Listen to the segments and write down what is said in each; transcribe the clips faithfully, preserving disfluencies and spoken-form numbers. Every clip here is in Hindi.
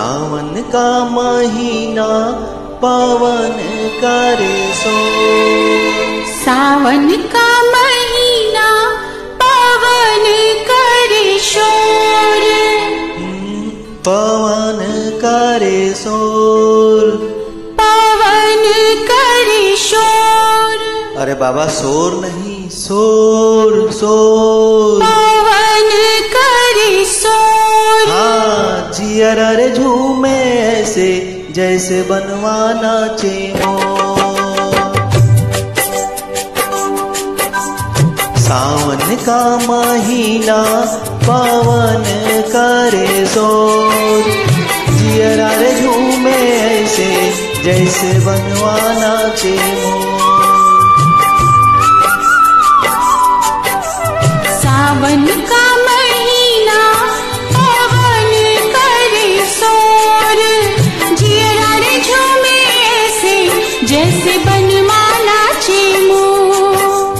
सावन का महीना पवन करे शोर। सावन का महीना पवन करे शोर। पवन करे शोर। पवन करे शोर। अरे बाबा शोर नहीं, शोर शोर। पवन करे शोर। हाँ जियर रे झूमे ऐसे जैसे बनवा नाचे मोर। सावन का महीना पवन करे शोर। जियर रे झूमे ऐसे जैसे बनवा नाचे मोर। सावन का महीना पवन करे शोर। जियरा रे झूमे ऐसे जैसे बनवा नाचे मोर।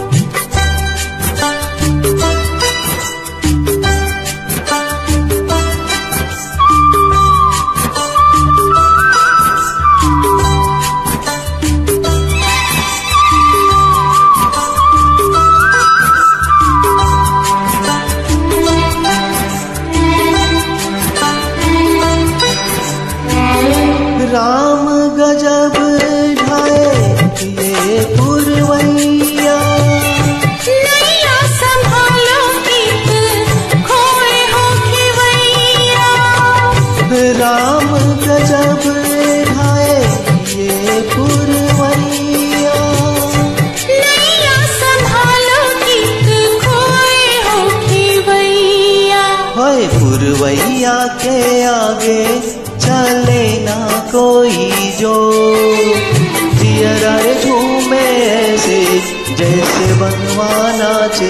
राम गजब ढाए ये पुरवैया। नैया संभालो गीत खोए हो खिवैया। राम गजब ढाए ये पुरवैया। नैया संभालो गीत खोए हो खिवैया। हाय पुरवैया के आगे चले ना कोई जो। जियरा रे झूमे ऐसे जैसे बनवा नाचे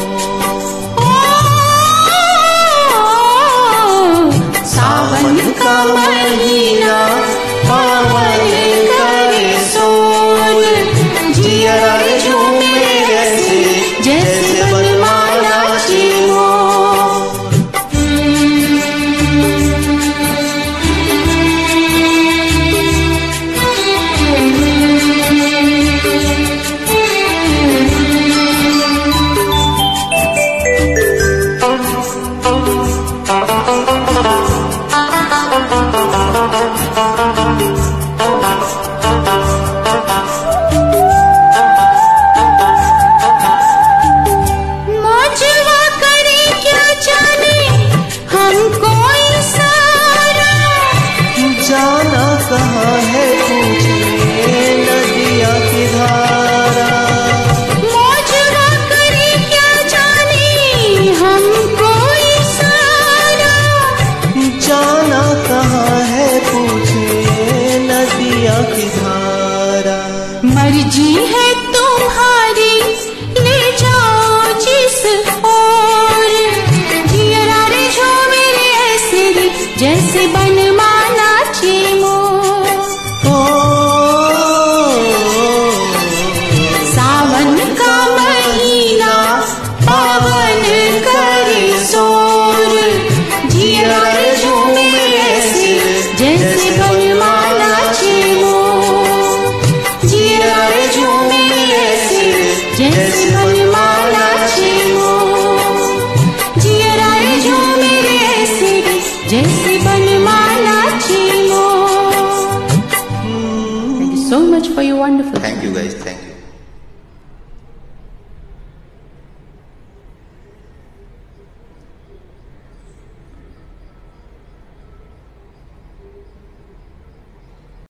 मोर। सावन का महीना पवन करे शोर। जियरा रे झूमे ऐसे जैसे बनवा नाचे मोर। जाना कहाँ है पूछे नदिया की धारा। मौजवा करे क्या जाने हमको इशारा। जाना कहाँ है पूछे नदिया की धारा। मर्जी है तुम्हारी ले जाओ जिस ओर। जियरा रे झूमे ऐसे जैसे बनवा नाचे मोर। सावन का महीना पवन करे शोर। जियरा रे झूमे ऐसे जैसे बनवा नाचे मोर। जियरा रे झूमे ऐसे जैसे बनवा नाचे मोर। जियरा रे झूमे ऐसे जैसे बनवा नाचे मोर। Thank you so much for your wonderful. Thank you guys. Thank you.